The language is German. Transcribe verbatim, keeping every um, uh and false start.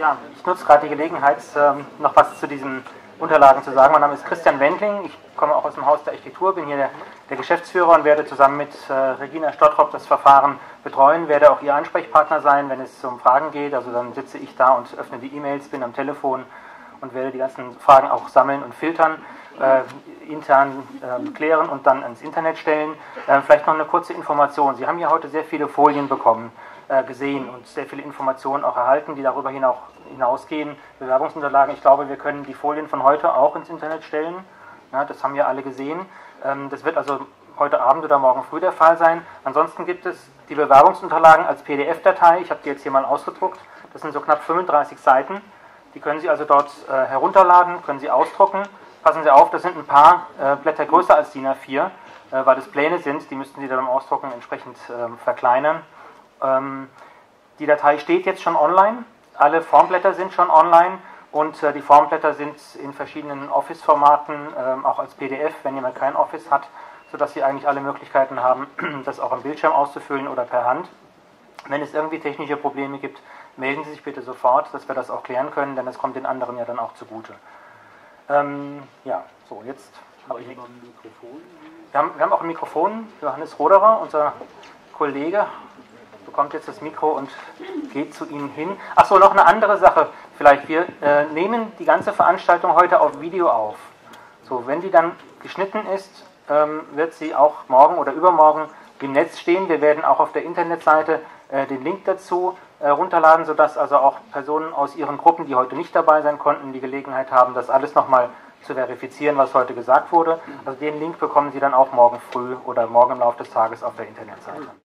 Ja, ich nutze gerade die Gelegenheit, ähm, noch was zu diesen Unterlagen zu sagen. Mein Name ist Christian Wendling, ich komme auch aus dem Haus der Architektur, bin hier der, der Geschäftsführer und werde zusammen mit äh, Regina Stottrop das Verfahren betreuen, werde auch Ihr Ansprechpartner sein, wenn es um Fragen geht. Also dann sitze ich da und öffne die E-Mails, bin am Telefon und werde die ganzen Fragen auch sammeln und filtern, äh, intern äh, klären und dann ins Internet stellen. Äh, vielleicht noch eine kurze Information. Sie haben ja heute sehr viele Folien bekommen, äh, gesehen und sehr viele Informationen auch erhalten, die darüber hinaus, hinausgehen. Bewerbungsunterlagen, ich glaube, wir können die Folien von heute auch ins Internet stellen. Ja, das haben ja alle gesehen. Ähm, das wird also heute Abend oder morgen früh der Fall sein. Ansonsten gibt es die Bewerbungsunterlagen als P D F-Datei. Ich habe die jetzt hier mal ausgedruckt. Das sind so knapp fünfunddreißig Seiten. Die können Sie also dort äh, herunterladen, können Sie ausdrucken. Passen Sie auf, das sind ein paar äh, Blätter größer als D I N A vier, äh, weil das Pläne sind. Die müssten Sie dann beim Ausdrucken entsprechend äh, verkleinern. Ähm, die Datei steht jetzt schon online. Alle Formblätter sind schon online. Und äh, die Formblätter sind in verschiedenen Office-Formaten, äh, auch als P D F, wenn jemand kein Office hat, sodass Sie eigentlich alle Möglichkeiten haben, das auch am Bildschirm auszufüllen oder per Hand. Wenn es irgendwie technische Probleme gibt, melden Sie sich bitte sofort, dass wir das auch klären können, denn das kommt den anderen ja dann auch zugute. Ähm, ja, so, jetzt habe ich... Wir haben, wir haben auch ein Mikrofon. Johannes Roderer, unser Kollege, bekommt jetzt das Mikro und geht zu Ihnen hin. Achso, noch eine andere Sache vielleicht. Wir äh, nehmen die ganze Veranstaltung heute auf Video auf. So, wenn die dann geschnitten ist, ähm, wird sie auch morgen oder übermorgen im Netz stehen. Wir werden auch auf der Internetseite äh, den Link dazu äh, runterladen, sodass also auch Personen aus Ihren Gruppen, die heute nicht dabei sein konnten, die Gelegenheit haben, das alles nochmal zu verifizieren, was heute gesagt wurde. Also den Link bekommen Sie dann auch morgen früh oder morgen im Laufe des Tages auf der Internetseite.